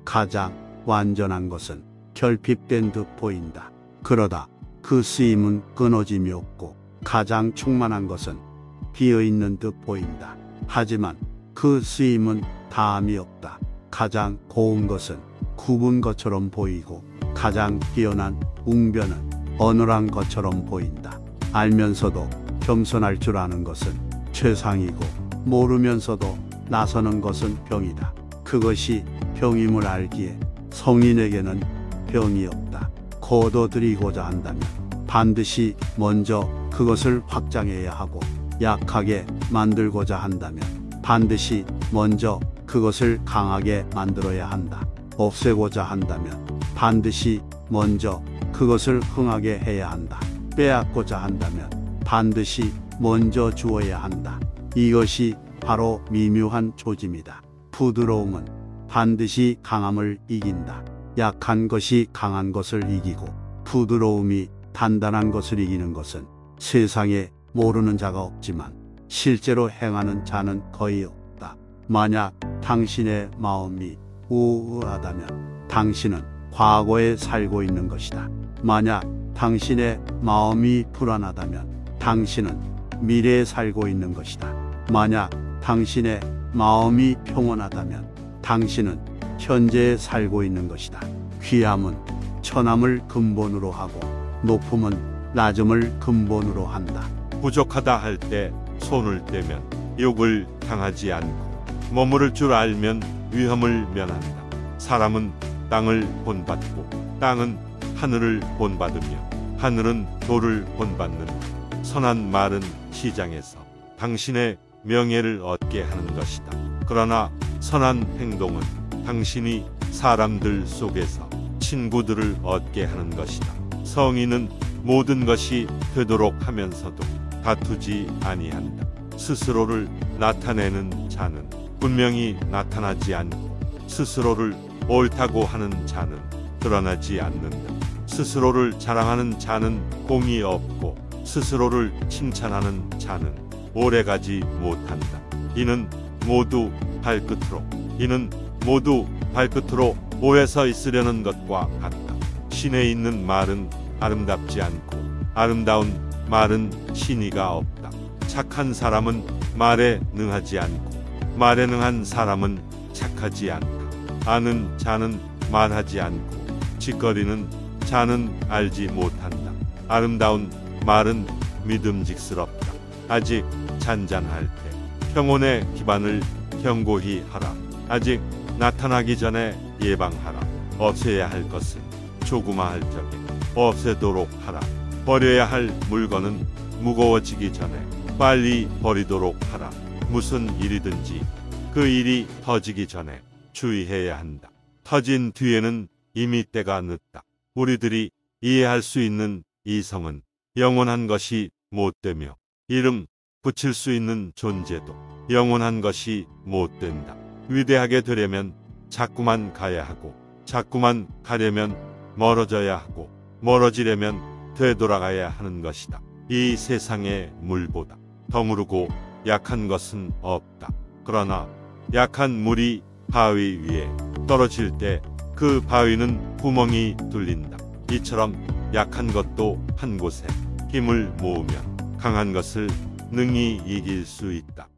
가장 완전한 것은 결핍된 듯 보인다. 그러다 그 쓰임은 끊어짐이 없고 가장 충만한 것은 비어있는 듯 보인다. 하지만 그 쓰임은 다함이 없다. 가장 고운 것은 굽은 것처럼 보이고 가장 뛰어난 웅변은 어눌한 것처럼 보인다. 알면서도 겸손할 줄 아는 것은 최상이고 모르면서도 나서는 것은 병이다. 그것이 병임을 알기에 성인에게는 병이 없다. 거둬들이고자 한다면 반드시 먼저 그것을 확장해야 하고 약하게 만들고자 한다면 반드시 먼저 그것을 강하게 만들어야 한다. 없애고자 한다면 반드시 먼저 그것을 흥하게 해야 한다. 빼앗고자 한다면 반드시 먼저 주어야 한다. 이것이 바로 미묘한 조짐이다. 부드러움은 반드시 강함을 이긴다. 약한 것이 강한 것을 이기고 부드러움이 단단한 것을 이기는 것은 세상에 모르는 자가 없지만 실제로 행하는 자는 거의 없다. 만약 당신의 마음이 우울하다면 당신은 과거에 살고 있는 것이다. 만약 당신의 마음이 불안하다면 당신은 미래에 살고 있는 것이다. 만약 당신의 마음이 평온하다면 당신은 현재에 살고 있는 것이다. 귀함은 천함을 근본으로 하고 높음은 낮음을 근본으로 한다. 부족하다 할 때 손을 떼면 욕을 당하지 않고 머무를 줄 알면 위험을 면한다. 사람은 땅을 본받고 땅은 하늘을 본받으며 하늘은 돌을 본받는다. 선한 말은 시장에서 당신의 명예를 얻게 하는 것이다. 그러나 선한 행동은 당신이 사람들 속에서 친구들을 얻게 하는 것이다. 성인은 모든 것이 되도록 하면서도 다투지 아니한다. 스스로를 나타내는 자는 분명히 나타나지 않고 스스로를 옳다고 하는 자는 드러나지 않는다. 스스로를 자랑하는 자는 공이 없고 스스로를 칭찬하는 자는 오래가지 못한다. 이는 모두 발끝으로 모여서 있으려는 것과 같다. 신에 있는 말은 아름답지 않고 아름다운 말은 신의가 없다. 착한 사람은 말에 능하지 않고 말에 능한 사람은 착하지 않다. 아는 자는 말하지 않고 짓거리는 자는 알지 못한다. 아름다운 말은 믿음직스럽다. 아직 잔잔할 때 평온의 기반을 견고히 하라. 아직 나타나기 전에 예방하라. 없애야 할 것은 조그마할 적에 없애도록 하라. 버려야 할 물건은 무거워지기 전에 빨리 버리도록 하라. 무슨 일이든지 그 일이 터지기 전에 주의해야 한다. 터진 뒤에는 이미 때가 늦다. 우리들이 이해할 수 있는 이성은 영원한 것이 못되며 이름 붙일 수 있는 존재도 영원한 것이 못된다. 위대하게 되려면 자꾸만 가야 하고 자꾸만 가려면 멀어져야 하고 멀어지려면 되돌아가야 하는 것이다. 이 세상의 물보다 덩우르고 약한 것은 없다. 그러나 약한 물이 바위 위에 떨어질 때 그 바위는 구멍이 뚫린다. 이처럼 약한 것도 한 곳에 힘을 모으면 강한 것을 능히 이길 수 있다.